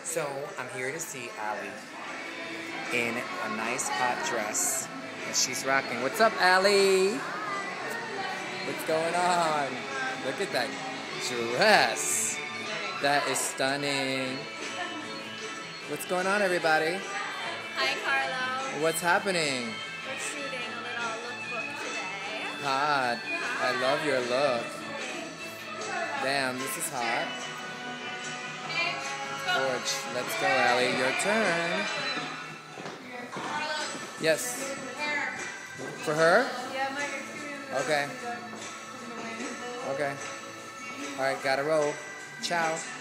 So I'm here to see Allie in a nice hot dress that she's rocking. What's up, Allie? What's going on? Look at that dress. That is stunning. What's going on, everybody? Hi, Carlo. What's happening? We're shooting a little lookbook today. Hot. I love your look. Damn, this is hot. George, let's go, Allie. Your turn. Yes. For her? Yeah, my experience. Okay. Okay. All right, gotta roll. Ciao.